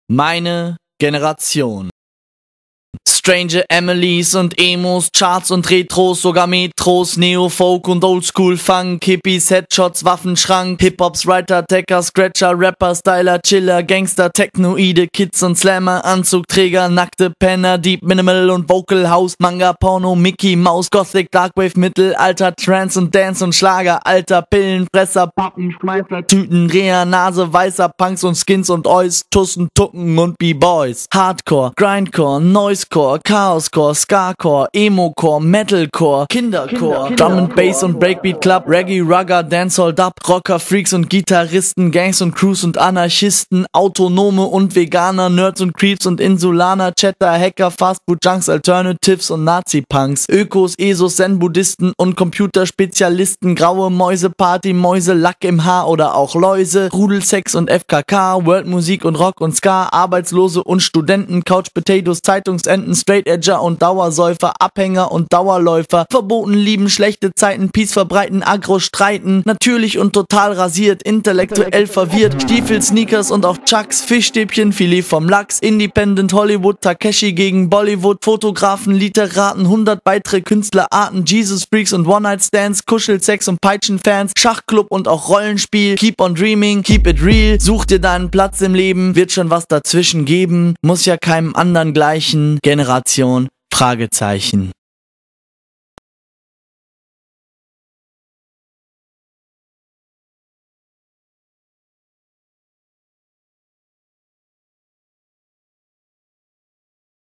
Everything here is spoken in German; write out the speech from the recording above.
Meine Generation. Strange Emilys und Emos, Charts und Retros, sogar Metros, Neo-Folk und Oldschool-Funk, Hippies, Headshots, Waffenschrank, Hip-Hops, Writer, Tacker, Scratcher, Rapper, Styler, Chiller, Gangster, Technoide, Kids und Slammer, Anzugträger, nackte Penner, Deep Minimal und Vocal House, Manga, Porno, Mickey Mouse, Gothic, Darkwave, Mittelalter, Trance und Dance und Schlager, Alter, Pillenfresser, Pappenschmeißer, Tütendreher, Nase, weißer Punks und Skins und Ois, Tussen, Tucken und B-Boys, Hardcore, Grindcore, Noisecore, Chaoscore, Skacore, Emocore, Metalcore, Kindercore, Drum and Bass und Breakbeat Club, Reggae, Rugger, Dancehall, Dub, Rocker, Freaks und Gitarristen, Gangs und Crews und Anarchisten, Autonome und Veganer, Nerds und Creeps und Insulaner, Chatter, Hacker, Fastfood Junks, Alternatives und Nazi-Punks, Ökos, Esos, Zen-Buddhisten und Computerspezialisten, graue Mäuse, Partymäuse, Lack im Haar oder auch Läuse, Rudelsex und FKK, Worldmusik und Rock und Ska, Arbeitslose und Studenten, Couch Potatoes, Zeitungsenten, Straight-Edger und Dauersäufer, Abhänger und Dauerläufer, verboten lieben, schlechte Zeiten, Peace verbreiten, Agro streiten, natürlich und total rasiert, intellektuell verwirrt, Stiefel, Sneakers und auch Chucks, Fischstäbchen, Filet vom Lachs, Independent Hollywood, Takeshi gegen Bollywood, Fotografen, Literaten, 100 weitere Künstlerarten, Jesus Freaks und One-Night-Stands, Kuschelsex und Peitschenfans, Schachclub und auch Rollenspiel, Keep on Dreaming, Keep it real, such dir deinen Platz im Leben, wird schon was dazwischen geben, muss ja keinem anderen gleichen, Generation, Fragezeichen.